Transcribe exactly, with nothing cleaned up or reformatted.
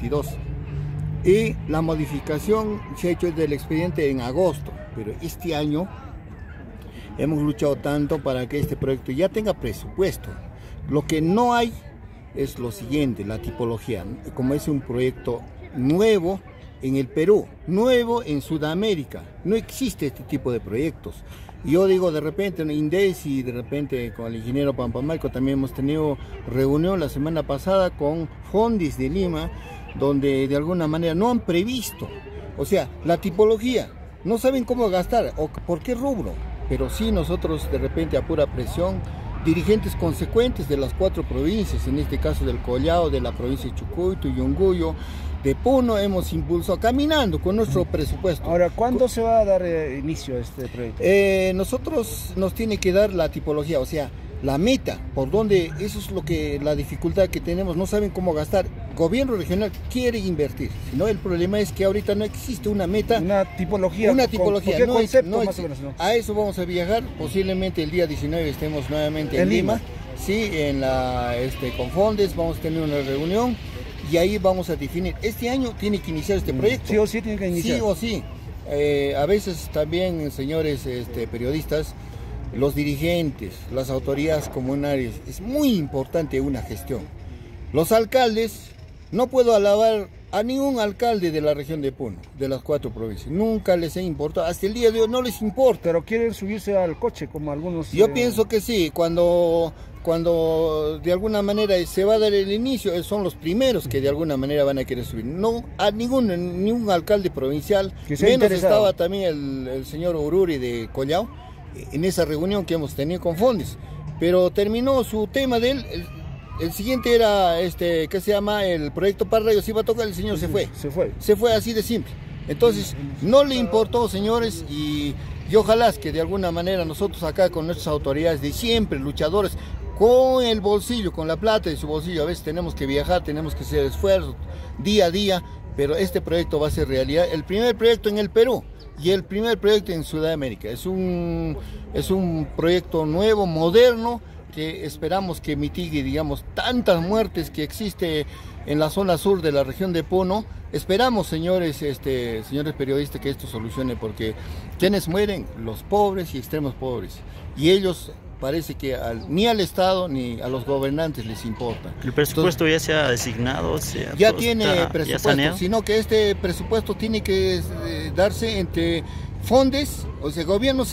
veintidós. Y la modificación se ha hecho del expediente en agosto, pero este año hemos luchado tanto para que este proyecto ya tenga presupuesto. Lo que no hay es lo siguiente, la tipología. Como es un proyecto nuevo en el Perú, nuevo en Sudamérica, no existe este tipo de proyectos. Yo digo, de repente en INDECI, de repente con el ingeniero Pampamalco también hemos tenido reunión la semana pasada con Fondis de Lima, donde de alguna manera no han previsto, o sea, la tipología, no saben cómo gastar o por qué rubro, pero sí nosotros de repente a pura presión, dirigentes consecuentes de las cuatro provincias, en este caso del Collao, de la provincia de Chucuito, Yunguyo, de Puno, hemos impulsado caminando con nuestro presupuesto. Ahora, ¿cuándo se va a dar eh, inicio a este proyecto? Eh, nosotros nos tiene que dar la tipología, o sea, la meta, por donde, eso es lo que, la dificultad que tenemos, no saben cómo gastar. Gobierno regional quiere invertir, sino el problema es que ahorita no existe una meta, una tipología, una tipología, ¿qué no concepto es, no más es, o menos, no? A eso vamos a viajar, posiblemente el día diecinueve estemos nuevamente en, en Lima, Lima, sí, en la, este, con Fondes, vamos a tener una reunión y ahí vamos a definir, este año tiene que iniciar este proyecto. Sí o sí tiene que iniciar. Sí o sí, eh, a veces también, señores este, periodistas, los dirigentes, las autoridades comunales, es muy importante una gestión. Los alcaldes, no puedo alabar a ningún alcalde de la región de Puno, de las cuatro provincias, nunca les ha importado, hasta el día de hoy no les importa. Pero quieren subirse al coche como algunos... Yo eh... pienso que sí, cuando, cuando de alguna manera se va a dar el inicio, son los primeros que de alguna manera van a querer subir. No a ningún, ningún alcalde provincial, que sea menos interesado. Estaba también el, el señor Ururi de Collao, en esa reunión que hemos tenido con Fondes, pero terminó su tema de él, el, el siguiente era, este, ¿qué se llama? El proyecto Parrayo, se iba a tocar, el señor se fue, se fue, se fue así de simple. Entonces, no le importó, señores, y, y ojalá que de alguna manera nosotros acá con nuestras autoridades de siempre, luchadores, con el bolsillo, con la plata de su bolsillo, a veces tenemos que viajar, tenemos que hacer esfuerzos día a día, pero este proyecto va a ser realidad, el primer proyecto en el Perú, y el primer proyecto en Sudamérica. Es un, es un proyecto nuevo, moderno, que esperamos que mitigue, digamos, tantas muertes que existe en la zona sur de la región de Puno. Esperamos, señores, este, señores periodistas, que esto solucione, porque quienes mueren, los pobres y extremos pobres, y ellos parece que al, ni al Estado ni a los gobernantes les importa. ¿El presupuesto Entonces, ya se ha designado? Se ya tiene presupuesto, ya sino que este presupuesto tiene que eh, darse entre Fondes, o sea, gobiernos